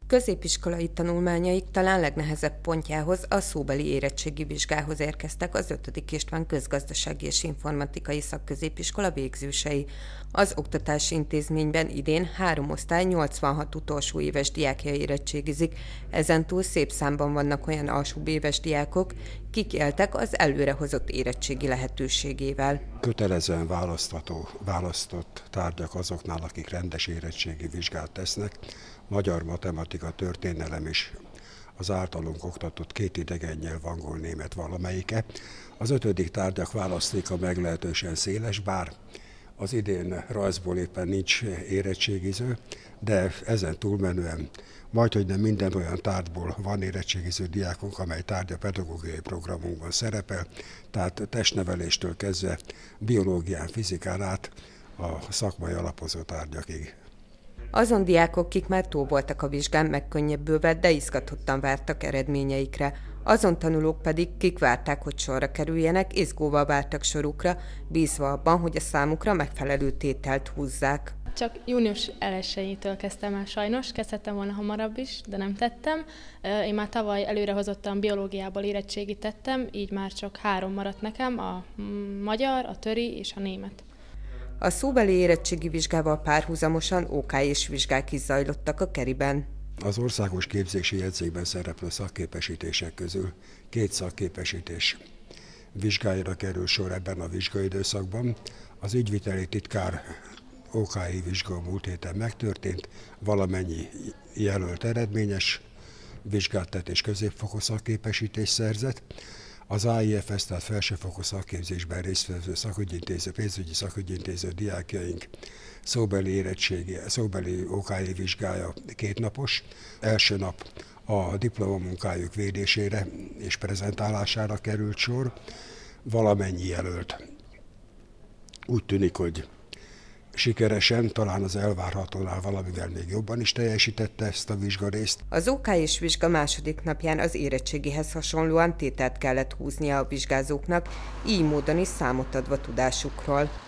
Középiskolai tanulmányaik talán legnehezebb pontjához, a szóbeli érettségi vizsgához érkeztek az 5. István Közgazdasági és Informatikai Szakközépiskola végzősei. Az oktatási intézményben idén 3 osztály 86 utolsó éves diákja érettségizik, ezentúl szép számban vannak olyan alsóbb éves diákok, kik éltek az előrehozott érettségi lehetőségével. Kötelezően választott tárgyak azoknál, akik rendes érettségi vizsgát tesznek, magyar, matematika, történelem és az általunk oktatott 2 idegen nyelv, angol, német valamelyike. Az 5. tárgyak választéka meglehetősen széles, bár az idén rajzból éppen nincs érettségiző, de ezen túlmenően majdhogy nem minden olyan tárgyból van érettségiző diákunk, amely tárgya pedagógiai programunkban szerepel, tehát testneveléstől kezdve biológián, fizikán át a szakmai alapozó tárgyakig. Azon diákok, kik már túl voltak a vizsgán, megkönnyebbülve, de izgatottan vártak eredményeikre. Azon tanulók pedig, kik várták, hogy sorra kerüljenek, izgóval vártak sorukra, bízva abban, hogy a számukra megfelelő tételt húzzák. Csak június 1-től kezdtem el sajnos, kezdhettem volna hamarabb is, de nem tettem. Én már tavaly előrehozottan biológiából érettségit tettem, így már csak 3 maradt nekem, a magyar, a töri és a német. A szóbeli érettségi vizsgával párhuzamosan OK-s vizsgák is zajlottak a Keriben. Az országos képzési jegyzékben szereplő szakképesítések közül 2 szakképesítés vizsgájára kerül sor ebben a vizsgaidőszakban. Az ügyviteli titkár OK-i vizsga múlt héten megtörtént, valamennyi jelölt eredményes vizsgát tett és középfokú szakképesítést szerzett. Az AIFS, tehát felsőfokú szakképzésben résztvevő pénzügyi szakügyintéző diákjaink szóbeli OK-i vizsgája 2 napos. Első nap a diplomamunkájuk védésére és prezentálására került sor. Valamennyi jelölt úgy tűnik, hogy sikeresen, talán az elvárhatónál valamivel még jobban is teljesítette ezt a vizsgarészt. Az OK-s vizsga második napján az érettségihez hasonlóan tételt kellett húznia a vizsgázóknak, így módon is számot adva tudásukról.